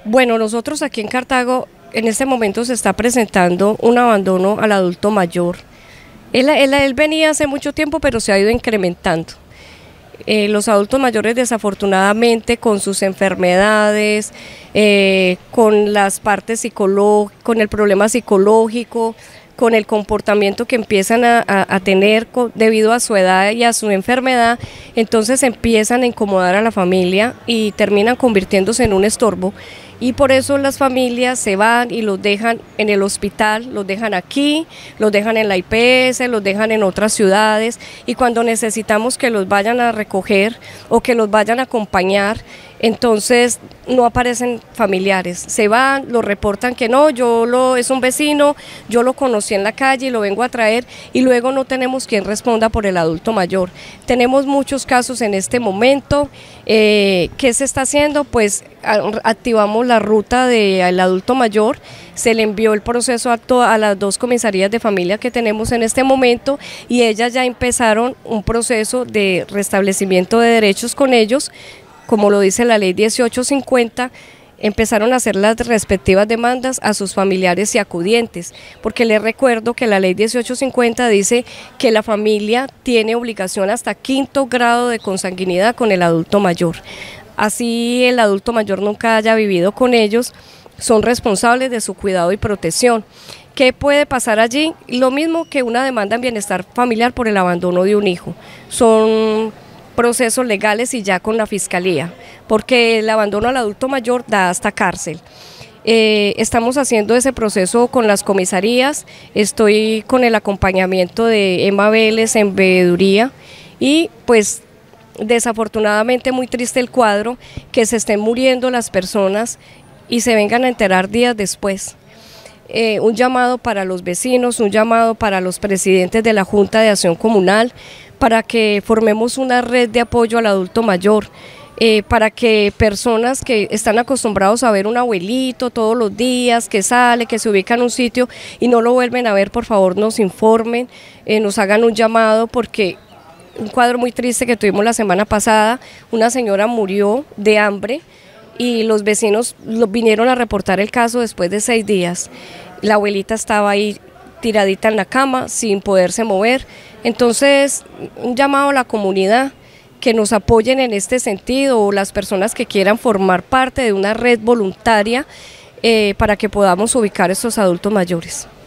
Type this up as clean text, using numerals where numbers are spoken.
Bueno, nosotros aquí en Cartago en este momento se está presentando un abandono al adulto mayor. Él venía hace mucho tiempo, pero se ha ido incrementando. Los adultos mayores desafortunadamente con sus enfermedades, con las partes psicológicas, con el problema psicológico, con el comportamiento que empiezan a tener debido a su edad y a su enfermedad, entonces empiezan a incomodar a la familia y terminan convirtiéndose en un estorbo. Y por eso las familias se van y los dejan en el hospital, los dejan aquí, los dejan en la IPS, los dejan en otras ciudades, y cuando necesitamos que los vayan a recoger o que los vayan a acompañar, entonces no aparecen familiares, se van, lo reportan que no, es un vecino, yo lo conocí en la calle y lo vengo a traer, y luego no tenemos quien responda por el adulto mayor. Tenemos muchos casos en este momento. ¿Qué se está haciendo? Pues activamos la ruta del adulto mayor, se le envió el proceso a las dos comisarías de familia que tenemos en este momento, y ellas ya empezaron un proceso de restablecimiento de derechos con ellos. Como lo dice la ley 1850, empezaron a hacer las respectivas demandas a sus familiares y acudientes, porque les recuerdo que la ley 1850 dice que la familia tiene obligación hasta 5º grado de consanguinidad con el adulto mayor. Así el adulto mayor nunca haya vivido con ellos, son responsables de su cuidado y protección. ¿Qué puede pasar allí? Lo mismo que una demanda en bienestar familiar por el abandono de un hijo. Son procesos legales y ya con la fiscalía, porque el abandono al adulto mayor da hasta cárcel. Estamos haciendo ese proceso con las comisarías, estoy con el acompañamiento de Emma Vélez en veeduría, y pues desafortunadamente muy triste el cuadro, que se estén muriendo las personas y se vengan a enterar días después. Un llamado para los vecinos, un llamado para los presidentes de la Junta de Acción Comunal, para que formemos una red de apoyo al adulto mayor, para que personas que están acostumbrados a ver un abuelito todos los días, que sale, que se ubica en un sitio y no lo vuelven a ver, por favor nos informen, nos hagan un llamado, porque un cuadro muy triste que tuvimos la semana pasada, una señora murió de hambre y los vecinos vinieron a reportar el caso después de 6 días. La abuelita estaba ahí tiradita en la cama sin poderse mover. Entonces, un llamado a la comunidad que nos apoyen en este sentido, o las personas que quieran formar parte de una red voluntaria para que podamos ubicar a estos adultos mayores.